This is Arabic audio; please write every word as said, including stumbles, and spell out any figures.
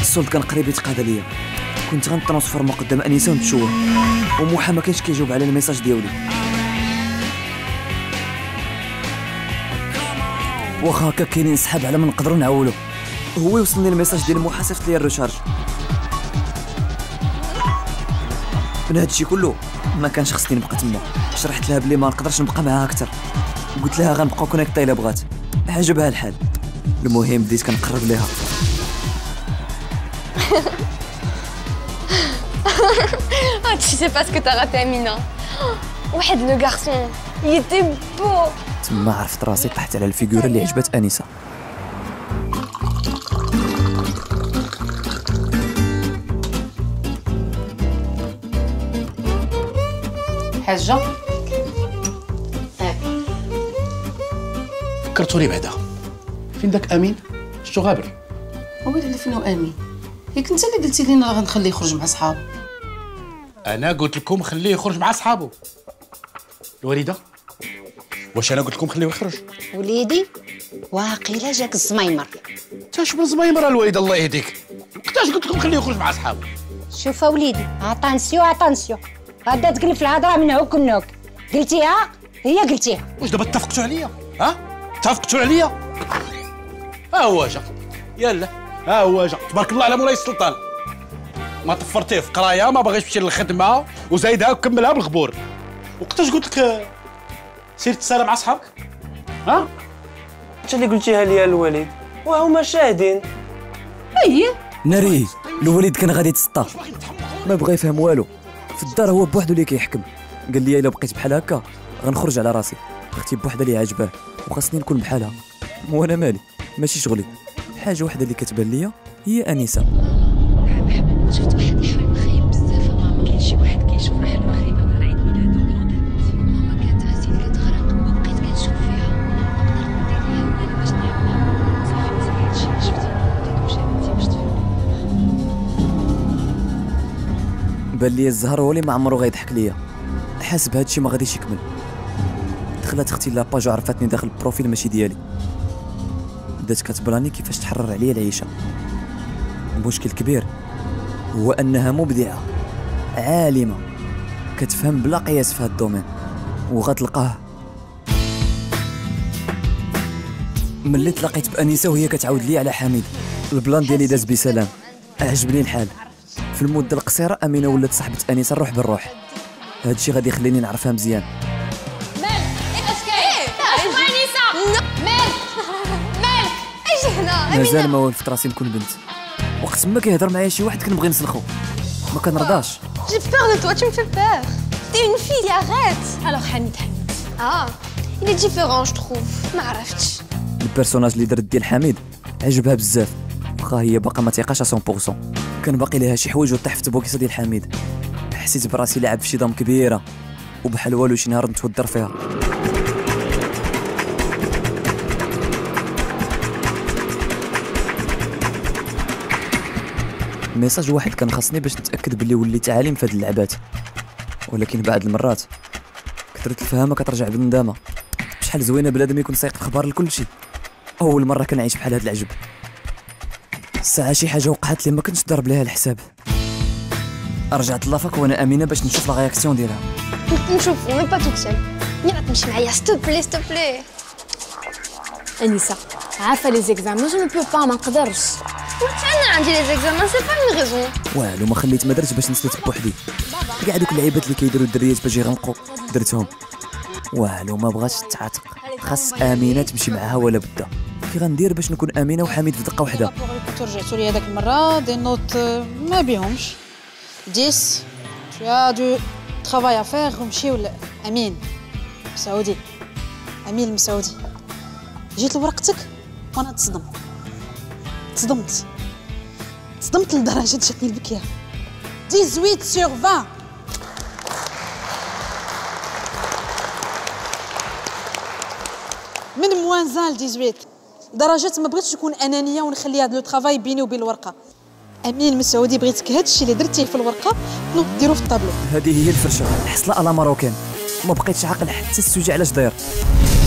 السولد كان قريب يتقاضى ليا، كنت غنترانسفورما قدام انيسه ونتشوه، وموحى ما كانش كيجاوب على الميساج ديالي. واخا هكا كاينين صحاب على ما نقدروا نعولو. هو يوصلني الميساج ديال موحى صيفط ليا الريشارج. من هادشي كله ما كانش خصني نبقى تما، شرحت لها بلي ما نقدرش نبقى معاها اكثر، قلت لها غنبقاو كونيكتا الا بغات، عجبها الحال. المهم بديت كنقرب ليها. Ah, tu sais pas ce que t'as raté, Amina. واحد لو garçon, il était beau. تما عرفت راسي طحت على الفيغورة اللي عجبت انيسه. حاجه فكرتوني بعدا فين داك امين شتو غابر. ويلي اللي فين هو امين؟ ياك انت اللي قلتي لينا راه غنخليه يخرج مع صحابو. انا قلت لكم خليه يخرج مع صحابو. الوالده واش انا قلت لكم خليه يخرج؟ وليدي واقيلا جاك الزميمر. انت شوف الزميمر الوالده الله يهديك، وقتاش قلت لكم خليه يخرج مع صحابو؟ شوف وليدي اتانسيو اتانسيو، غادا تقلب في الهضره من هوك النوك، قلتيها هي قلتيها. واش دابا اتفقتوا عليا؟ ها اتفقتوا عليا؟ ها هو جا يلا، ها هو جا تبارك الله على مولاي السلطان، ما طفرتيه في قرايه، ما باغيش يمشي للخدمه وزايدها وكملها بالغبور. وقتاش قلت لك سير تسالى مع صحابك؟ ها انت اللي قلتيها ليا الوليد وهما شاهدين. اييه ناري الوليد كان غادي يتسطى، ما بغى يفهم والو، في الدار هو بوحدو اللي كيحكم. قال لي الا بقيت بحال هكا غنخرج على راسي، اختي بوحدها اللي عاجباه وخاصني نكون بحالها، وانا مالي ماشي شغلي. حاجه وحده اللي كتبان ليا هي انيسه. شفت واحد الحلم خايب بزاف ماما، كاين شي واحد كيشوف احلام خايبه نهار عيد ميلادو. ماما كانت غاسيل كتغرق وبقيت كنشوف فيها، ما قدرت ندير ليها والو باش نعاونها. صافي نسيت هادشي اللي شفتي وديت ومشى عندي باش تفهمي. بان لي الزهر هو اللي ما عمرو غيضحك ليا، حاسب هادشي ما غاديش يكمل. دخلت اختي لاباج وعرفتني داخل البروفيل ماشي ديالي، بدات كتبراني كيفاش تحرر عليا العيشه. المشكل الكبير هو انها مبدعه عالمه كتفهم بلا قياس في هاد الدومين، وغتلقاه. ملي تلاقيت بانيسه وهي كتعاود لي على حميد، البلان ديالي داز بسلام، عجبني الحال. في المده القصيره امينه ولات صاحبه انيسه الروح بالروح. هادشي غادي يخليني نعرفها مزيان. مالك؟ اش كاين؟ اسمع انيسه. مالك؟ مالك؟ اجي هنا. مازال ما ولفت راسي نكون بنت، وقت ما كيهضر معايا شي واحد كنبغي نسلخو، ما كنرضاش. J'ai peur de toi, tu me fais peur. T'es une fille, arrête. Alors Hamid, Hamid. Ah, il est différent, je trouve. ما عرفتش. البيرسوناج اللي درت ديال حميد عجبها بزاف، واخا هي باقا ما تيقاش مية بالمية. كان باقي لها شي حوايج وطيح في تبوكيسه ديال حميد. حسيت براسي لاعب في شي دام كبيره، وبحال والو شي نهار نتودر فيها. ميساج واحد كان خاصني باش نتاكد باللي وليت عالم في هاد اللعبات، ولكن بعض المرات كثرة الفهامه كترجع بالندامه. شحال زوينه بنادم يكون سايق الخبار لكل شيء. اول مره كنعيش بحال هاد العجب. الساعه شي حاجه وقعت لي ما كنتش ضارب ليها الحساب. رجعت لافاك وانا امينه باش نشوف لا رياكسيون ديالها. نشوفو مي با توت سول. يلا تمشي معايا ستو بلي ستو بلي. انيسه عارفه لي زيكزامان جو نو بو با، ما نقدرش. انا عندي لي زيكزامان سي با اون ريزون. والو ما خليت ما درت باش نسلت بوحدي. كاع دوك اللعيبات اللي كيديروا الدريات باش يغنقوا درتهم. والو ما بغاتش تتعاتق، خاص امينه تمشي معاها ولا بدا. كي غندير باش نكون امينه وحميد في دقه واحده؟ رجعتوا لي هذاك المره دي نوت ما بيهمش عشرة. tu as du travail à faire. ومشيو لامين مسعودي. امين المسعودي جيت لورقتك وانا تصدمت تصدمت تصدمت لدرجه جاتني البكيه. ثمانية sur عشرين. من موان زان ل ثمانية لدرجه ما بغيتش نكون انانيه ونخلي هذا لو طرافاي بيني وبين الورقه. امين مسعودي بغيتك هذا الشيء اللي درتيه في الورقه نوض ديرو في الطابلو. هذه هي الفرشه، حصله على ماروكان. ما بقيتش عاقل حتى السوجي علاش داير.